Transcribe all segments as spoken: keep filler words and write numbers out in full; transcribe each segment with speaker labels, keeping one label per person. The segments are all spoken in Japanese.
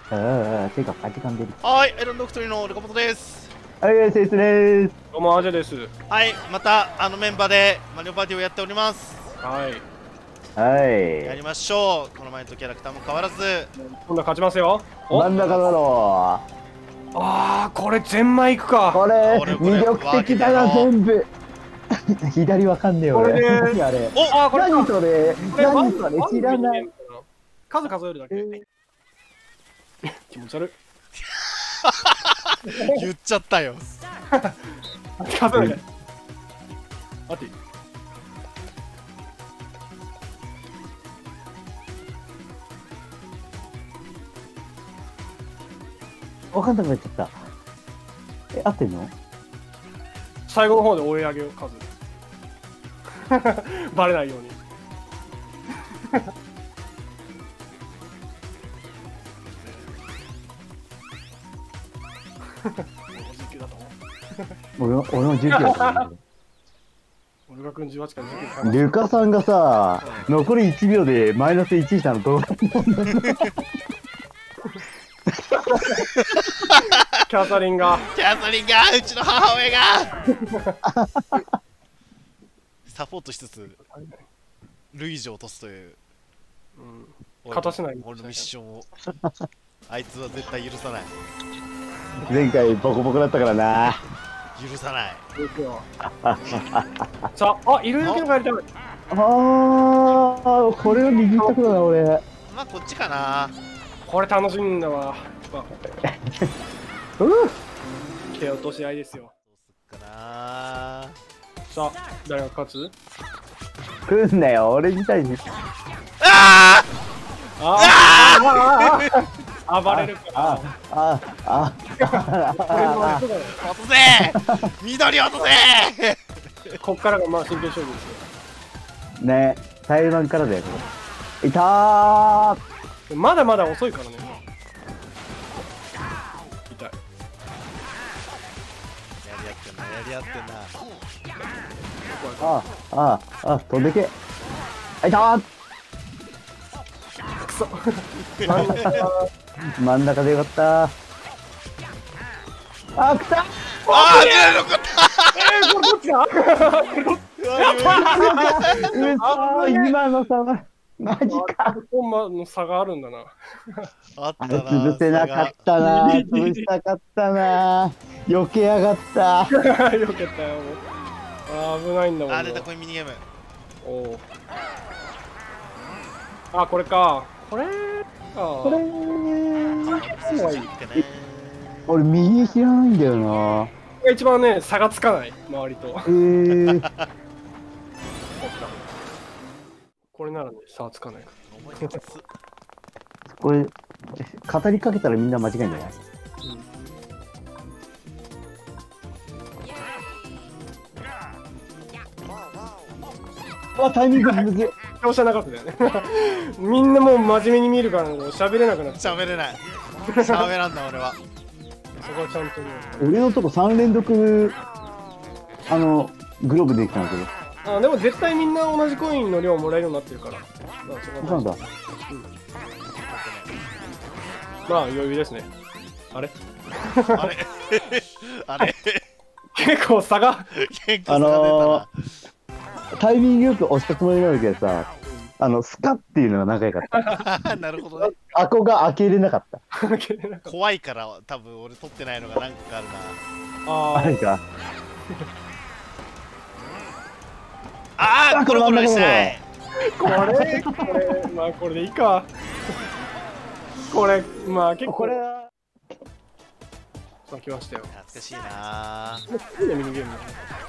Speaker 1: ああ、手がかじかんでる。
Speaker 2: はい、アイロンドクトリのルカモトです。
Speaker 1: はい、セイスです。
Speaker 3: どうもアジャです。
Speaker 2: はい、またあのメンバーでマリオパーティーをやっております。
Speaker 3: はい。
Speaker 1: は
Speaker 2: やり
Speaker 1: い。
Speaker 2: ましょう。この前とキャラクターも変わらず。
Speaker 3: 今度は勝ちますよ。
Speaker 1: 真ん中だろ
Speaker 3: う。ああ、これ全枚いくか。
Speaker 1: これ魅力的だな全部。左わかんねえよ俺。何あれ。
Speaker 2: お、
Speaker 3: あこれ
Speaker 1: 何それ。何それ知らない。
Speaker 3: 数数えるだけ。気持ち悪い。
Speaker 2: 言っちゃったよ。
Speaker 3: 数える。待って。
Speaker 1: わかんなくなっちゃった。え、合ってんの？
Speaker 3: 最後の方で追い上げよう数。バレないように。
Speaker 1: 俺の俺のじゅうきゅうだと思う。
Speaker 3: 俺がくんじゅうはちからじゅうきゅう。
Speaker 1: ルカさんがさ、残りいちびょうでマイナスいちしたのどう？
Speaker 3: キャサリンが
Speaker 2: キャサリンがうちの母親がサポートしつつルイージを落とすという、
Speaker 3: うん、勝たせない
Speaker 2: 俺のミッションをあいつは絶対許さない。
Speaker 1: 前回ボコボコだったからな。
Speaker 2: 許さない。
Speaker 3: さあ、あ、いるだけのがやりたい。
Speaker 1: ああ、これを握ったことだ俺。
Speaker 2: まあこっちかな。
Speaker 3: これ楽しいんだわ。
Speaker 1: うん。
Speaker 3: 蹴落とし合いですよ。
Speaker 2: どうすっかな。
Speaker 3: さあ、誰が勝つ？
Speaker 1: 来んなよ、俺みたいに。
Speaker 2: あ
Speaker 3: あああ暴れるから。
Speaker 1: ああああ。
Speaker 2: 落とせ。緑落とせ。
Speaker 3: こっからがまあ真剣勝負ですよ。
Speaker 1: ね、台湾からだよ。いたー。
Speaker 3: まだまだ遅いからね。痛い。
Speaker 2: やり合ってんな、やり合ってんな。
Speaker 1: ああああ、飛んでけ。あ、いたー。
Speaker 3: くそ。
Speaker 1: 真ん中でよかった。あ、来た。
Speaker 2: ああ、出ないのかった。
Speaker 3: えー、これどっちだ？
Speaker 1: うそ、今の差はマジか。
Speaker 3: コンマの差があるんだな。
Speaker 2: あったな。
Speaker 1: 潰せなかったな。潰したかったな。避けやがった。
Speaker 3: よけたよ。あ、危ないんだもん。
Speaker 2: あ、出た、これミニゲーム。
Speaker 3: おお。あ、これか。これか。
Speaker 1: これ
Speaker 3: ー。
Speaker 1: 俺右知らないんだよな。
Speaker 3: 一番ね、差がつかない、周りと。
Speaker 1: えー、
Speaker 3: これならね、差はつかない。
Speaker 1: これ語りかけたらみんな間違いんじゃない？うん、あ、タイミングむずい。
Speaker 3: 描写なかったよね。みんなもう真面目に見るから喋れなくなっちゃう。
Speaker 2: 喋れない。喋らんだ俺は。
Speaker 3: そこはちゃんとね。
Speaker 1: 俺のとこさん連続あのグローブできたんだけど。
Speaker 3: あ、でも絶対みんな同じコインの量もらえるようになってるから。まあそこ
Speaker 1: そうなんだ。
Speaker 3: うん、まあ余裕ですね。あれ？
Speaker 2: あれ？あれ？
Speaker 3: 結構差が
Speaker 2: 結構差が出たな。あのー、
Speaker 1: タイミングよく押したつもりなんだけどさ、あのスカっていうのが仲良かった。
Speaker 2: なるほどね。
Speaker 1: あこが開けれなかった。
Speaker 2: 怖いから多分俺取ってないのが何かあるな。
Speaker 3: あ
Speaker 1: あれか。
Speaker 2: ああ、コロコロしたい。
Speaker 3: これこれまあこれでいいか。これまあ結構
Speaker 1: これは
Speaker 3: まあ来ましたよ。
Speaker 2: 懐かしいな。
Speaker 3: いいねミニゲーム。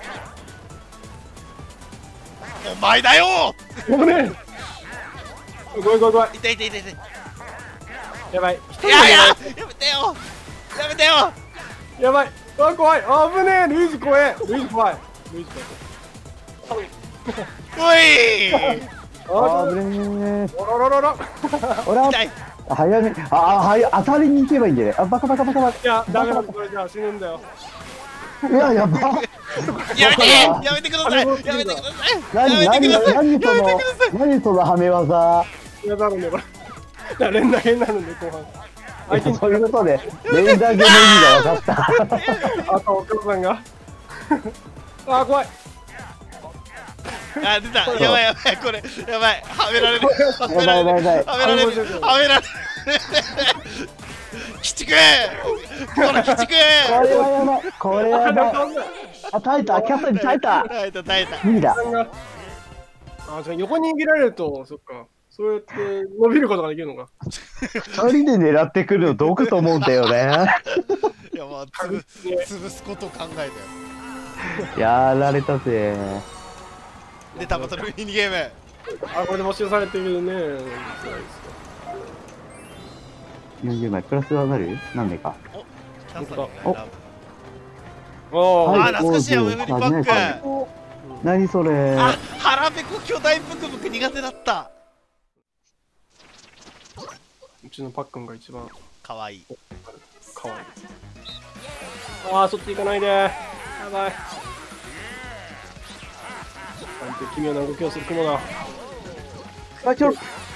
Speaker 2: お前だよ。
Speaker 3: ごめん。ごめんごめんごめん。
Speaker 2: 痛い痛い痛い痛い。
Speaker 3: やばい。
Speaker 2: いやいや、やめてよ。やめてよ。
Speaker 3: やばい。あ、怖い。あぶねえ。ルイージ怖え。ルイージ怖い。ルイージ怖い。
Speaker 2: おい。
Speaker 1: あぶねえ。
Speaker 3: おらららら。
Speaker 1: おら。早め。ああ、はい、当たりに行けばいいんじゃない？あ、バカバカバカバカ。
Speaker 3: いや、ダメだ。これじゃあ死ぬんだよ。
Speaker 1: いや、やば。
Speaker 2: やめて。やめてください。やめてください。
Speaker 1: 何何何その何そのはめ技。
Speaker 3: いや、なるんだよこれ。連打になるんで後半。 相手に
Speaker 1: そういうことで、レーダーゲームの意味が分かった。
Speaker 3: あとお母さんがあー怖い。
Speaker 2: あ、出た。やばいやばい、これやばい。はめられる。はめ
Speaker 1: や
Speaker 2: られる。
Speaker 1: ばいやばいやばい。
Speaker 2: はめられる。はめられる。鬼畜。この鬼畜。
Speaker 1: これはやばい。これはやばい。あ、耐えた。キャスに耐えた。
Speaker 2: 耐えた耐えた。
Speaker 1: 無理だ。
Speaker 3: あ、じゃあ横に逃げられると、そっか。そうやって伸びることができるのか。
Speaker 1: 一人で狙ってくるのどうかと思うんだよね。
Speaker 2: いや、まあ、つぶ潰すことを考えたよ。
Speaker 1: やられたぜ。
Speaker 2: で、タバトルミニゲーム。
Speaker 3: あ、これで募集されてるね。
Speaker 1: よんじゅうまいプラスはなる？何名か。
Speaker 2: お、チャンスだね。
Speaker 3: お
Speaker 1: はい
Speaker 2: あ、懐かしいよ、メモリパック。
Speaker 1: 何それ。
Speaker 2: あ、腹ペコ巨大ブクブク苦手だった。
Speaker 3: うちのパックンが一番
Speaker 2: かわいい。
Speaker 3: かわいい。ああ、そっち行かないで。やばい。なんて奇妙な動きをする雲だ。
Speaker 1: あ、ちょっ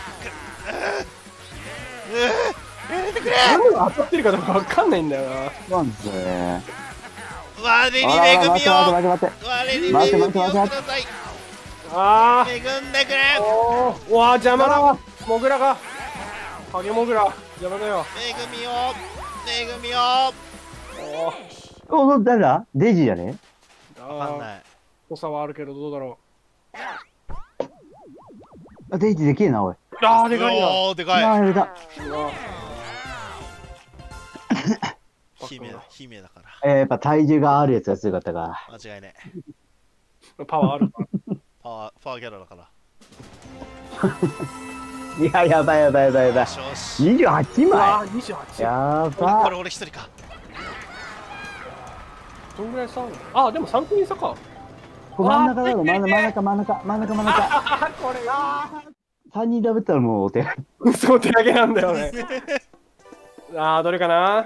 Speaker 2: やめてくれ。
Speaker 3: 何が当たってるかどうかわかんないんだよな。
Speaker 1: なんぜ。
Speaker 2: 我に恵みを。
Speaker 1: 待って待って待って。
Speaker 2: 我に恵みをください。
Speaker 3: ああ。
Speaker 2: 恵んでくれ。
Speaker 3: おー、うわー、邪魔だ。モグラが。影モグラ。邪魔だよ。
Speaker 2: 恵みを。恵みを。
Speaker 3: おー。
Speaker 1: お、誰だ？デイジーじゃね？
Speaker 2: わかんない。
Speaker 3: 濃さはあるけど、どうだろ
Speaker 1: あ、デイジーでけえな、おい。
Speaker 3: う。ああ、でかいな。
Speaker 2: おー、でかい。
Speaker 1: あ、やれた。
Speaker 2: 姫だ、姫だから。
Speaker 1: えー、やっぱ体重があるやつが強かったか。
Speaker 2: 間違いない。
Speaker 3: パワーあるか
Speaker 2: パワー、パワーギャラだから。
Speaker 1: いや、やばいやばいやばいやばい。
Speaker 2: よしよし。
Speaker 1: にじゅうはち
Speaker 3: ら。あ
Speaker 1: ま
Speaker 3: あ、にじゅうはち。
Speaker 1: い。や
Speaker 2: こ
Speaker 1: ば
Speaker 2: れ俺一人か。
Speaker 3: どんぐらい差あるの？ああ、でもさん組差か。
Speaker 1: 真ん中だろ、真ん中、真ん中、真ん中、真ん中。
Speaker 3: ああ、これが。
Speaker 1: さんにんダブったらもうお手。
Speaker 3: そう、手上げなんだよね。ああ、どれかな。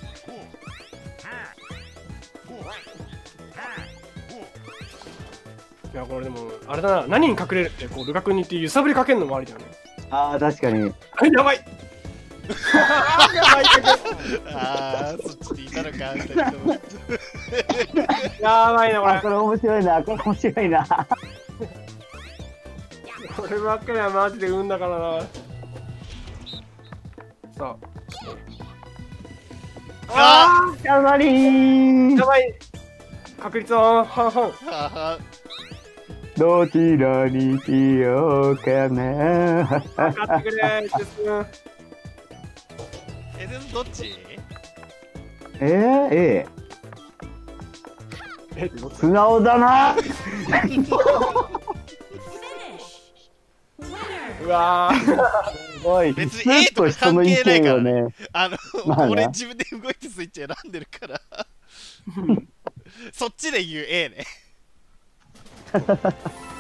Speaker 3: いや、これでも、あれだな、何に隠れるって、こう、ルカ君にって揺さぶりかけるのもありだよね。
Speaker 1: ああ、確かに。
Speaker 3: あ、やばい。やばい。
Speaker 2: ああ、そっちにいたのか、二人とも。
Speaker 3: やばいな、こ
Speaker 1: あ、
Speaker 3: れ。
Speaker 1: これ面白いな、これ面白いな。
Speaker 3: こればっかりはマジで運だからな。さあ。
Speaker 2: あ
Speaker 1: やばりー。
Speaker 3: やばい。確率は半々。
Speaker 2: あ。
Speaker 1: どちらにしようかな。
Speaker 3: 分かってくれ、ジュス。
Speaker 2: え、でもどっち？
Speaker 1: えー、え
Speaker 3: え、
Speaker 1: ー、素直だな。
Speaker 3: うわー。
Speaker 1: おい、
Speaker 2: 別に A とか
Speaker 1: 人の意見をね。
Speaker 2: あの、
Speaker 1: まあな
Speaker 2: 俺自分で動いてスイッチ選んでるから。そっちで言う A ね。すいませんね。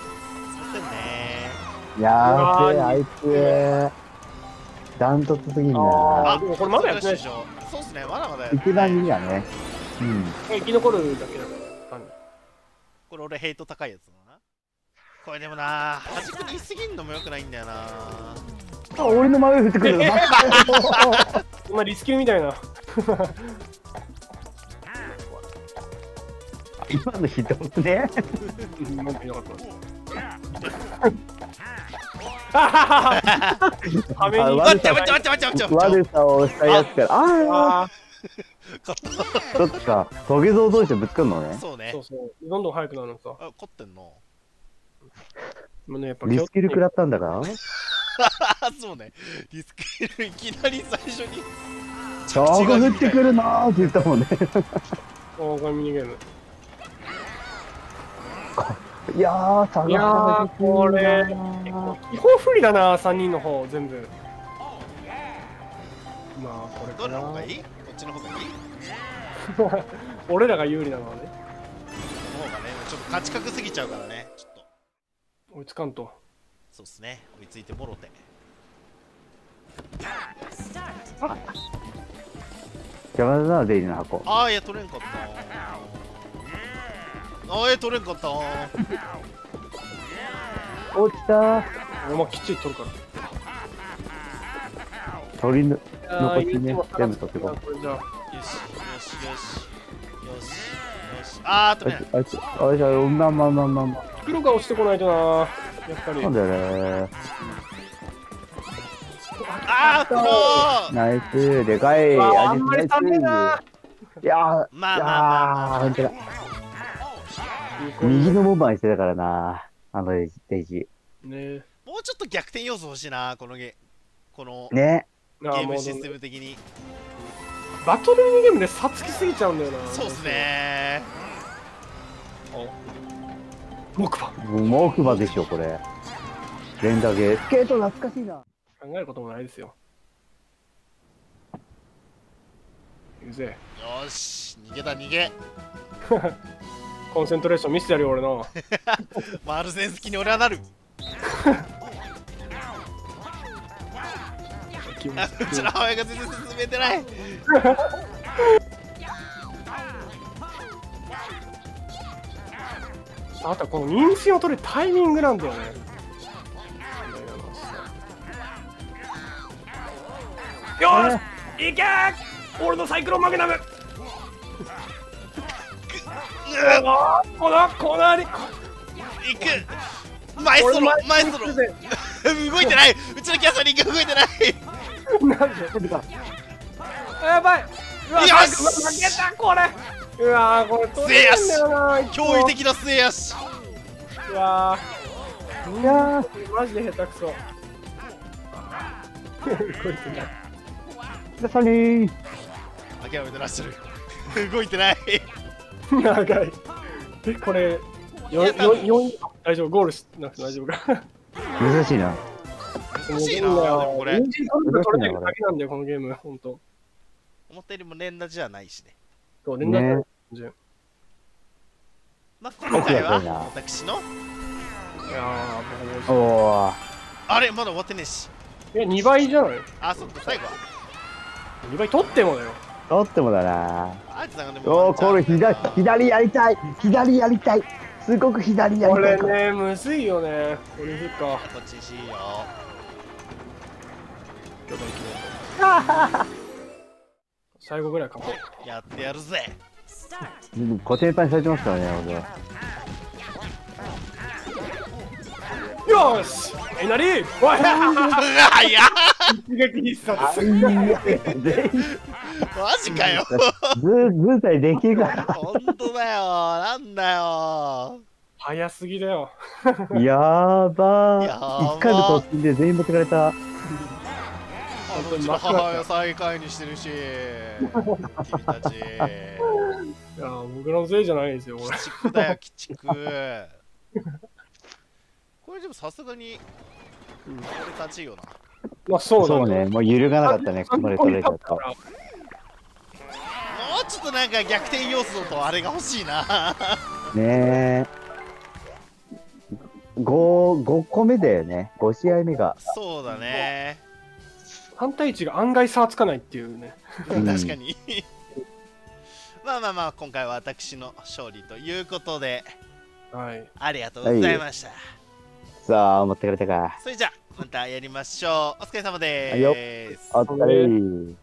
Speaker 1: やーべえ、あいつ。ダントツすぎんな。
Speaker 3: あ、でもこれまだやってないでしょ。
Speaker 2: そうっすね、まだまだやってない。
Speaker 1: 一番いいやね。うん。
Speaker 3: 生き残るだけだから。
Speaker 2: これ俺ヘイト高いやつだな。これでもな、端っこにいすぎんのもよくないんだよな。
Speaker 1: あ、俺の真上降ってくる。
Speaker 3: お前リスキューみたいな。
Speaker 1: 今のひどくね。
Speaker 3: なんかいなかった。はめに。
Speaker 2: 待って待って待って待って待って。
Speaker 1: 悪さをしたやつから。ああ。
Speaker 2: 勝った。
Speaker 1: そっか。トゲゾウ同士でぶつかるのね。
Speaker 2: そうね。
Speaker 3: そうそう。どんどん速くなるのさ。
Speaker 2: あ、勝ってんの。
Speaker 3: もうね、やっぱ
Speaker 1: リスキル食らったんだから
Speaker 2: そうね。リスキルいきなり最初に。
Speaker 1: 超降ってくるなーって言ったもんね。
Speaker 3: おー、これミニゲーム。
Speaker 1: いやー、下
Speaker 3: いや
Speaker 1: が
Speaker 3: ー、これ、基本不利だな、さんにんの方、全部。まあ、これ
Speaker 2: ど
Speaker 3: かな。
Speaker 2: れの方がいい？こっちの方がいい？
Speaker 3: 俺らが有利なのはね。
Speaker 2: この方がね、ちょっと勝ち確すぎちゃうからね。ちょっと。
Speaker 3: 追いつかんと。
Speaker 2: そうっすね。追いついてもろて。
Speaker 1: 邪魔だな、デイジの箱。
Speaker 2: あー、いや、取れんかった。あー、いや、取れんかった。
Speaker 1: 落ちたー。
Speaker 3: お前きっちり取るから。
Speaker 1: 取りぬ。 残りね全部取ってこう。
Speaker 3: これじゃあ
Speaker 2: よしよしよしよしよし。あーっとね。
Speaker 1: あいつあいつあいつまあまあまあまあまあ。
Speaker 3: 袋が押してこないとな。やっぱり。
Speaker 1: なんだよね。
Speaker 2: あーっと
Speaker 1: ナイスでかい。
Speaker 3: あ
Speaker 1: あ
Speaker 3: んまり足んねえな。
Speaker 1: いやー、
Speaker 2: まあまあまあまあ
Speaker 1: ほんとだ。右のボンバーにしてたからな、あのデイジ
Speaker 3: ね
Speaker 2: もうちょっと逆転要素欲しいな、このゲこの
Speaker 1: ー。ね。
Speaker 2: ゲームシステム的に。
Speaker 3: バトルミニゲームで差つきすぎちゃうんだよな。
Speaker 2: そうっすね
Speaker 3: 木馬。
Speaker 1: 木馬でしょ、これ。連打ゲー。スケート懐かしいな。
Speaker 3: 考えることもないですよ。行くぜ。
Speaker 2: よーし、逃げだ逃げ。
Speaker 3: コンセントレーション見せてやるよ俺の。
Speaker 2: マルセン好きに俺はなる。うちの母親が全然進めてない。
Speaker 3: あとはこの妊娠を取るタイミングなんだよね。よーし、いけー、俺のサイクロンマグナム。このこのり
Speaker 2: 行くマエストロマエストロ動いてない。うちのキャサリンが動いてない。
Speaker 3: なんでやばい。うわ
Speaker 2: よし
Speaker 3: 負けたこれ。うわーこれ取れんだよな。
Speaker 2: 驚異的な末足。
Speaker 3: うわーいやーマジで下手くそ。こいつね。
Speaker 1: でサニー。
Speaker 2: 諦めてらっしゃる。動いてない。
Speaker 3: 長い。えこれよよよ大丈夫ゴールしなくて大丈夫か。
Speaker 1: 難しいな。
Speaker 2: 難しいな。でもこれ
Speaker 3: 人参取る取れてるだけなんだよこのゲーム本当。
Speaker 2: 思ったよりも連打じゃないしね。
Speaker 3: そう連絡
Speaker 1: ね。
Speaker 2: まあ今回は私の
Speaker 3: いやー
Speaker 1: おお。
Speaker 2: あれまだ終わってねえし。
Speaker 3: いやにばいじゃない。
Speaker 2: あそっか最後は
Speaker 3: にばい取ってもだよ。
Speaker 1: 取ってもだな。
Speaker 2: あいつさんがね
Speaker 1: おお、これ左左やりたい。左やりたい。すごく左やり
Speaker 3: こ
Speaker 1: たい。
Speaker 3: れねむずいよね。これむずいか。
Speaker 2: こっちにしよ
Speaker 3: ちょっと行きましょう。最後ぐらいかも。
Speaker 2: う。やってやるぜ。
Speaker 1: 固定パンされてますからね、俺。
Speaker 3: よーしえなりおい。
Speaker 2: うわいや
Speaker 3: 一撃必殺。
Speaker 1: いやいや
Speaker 2: マジかよ。
Speaker 1: ずずたいできるから
Speaker 2: 本当だよ。なんだよ。
Speaker 3: 早すぎだよ。
Speaker 1: やーばー
Speaker 2: やば
Speaker 1: 一回の突進で全員持ってかれた。
Speaker 2: あのうちの母親最下位にしてるし。君たち。
Speaker 3: いやー僕のせいじゃないですよこれ。
Speaker 2: 鬼畜だよ鬼畜。これでもさすがに
Speaker 3: うん
Speaker 2: 俺勝ちよな。
Speaker 3: まあそうだ
Speaker 1: そうね、もう揺るがなかったね、ここまで取れちゃった。
Speaker 2: もうちょっとなんか逆転要素とあれが欲しいな。
Speaker 1: ねえ。ご、ごこめだよね、ご試合目が。
Speaker 2: そうだね。
Speaker 3: 反対位置が案外差つかないっていうね。
Speaker 1: うん
Speaker 2: 確かに。まあまあまあ今回は私の勝利ということで
Speaker 3: はい。
Speaker 2: ありがとうございました。
Speaker 1: さあ、持ってかれたか。
Speaker 2: それじゃあまたやりましょう。お疲れ様で
Speaker 1: はいよ
Speaker 2: ーす。
Speaker 1: お疲れ。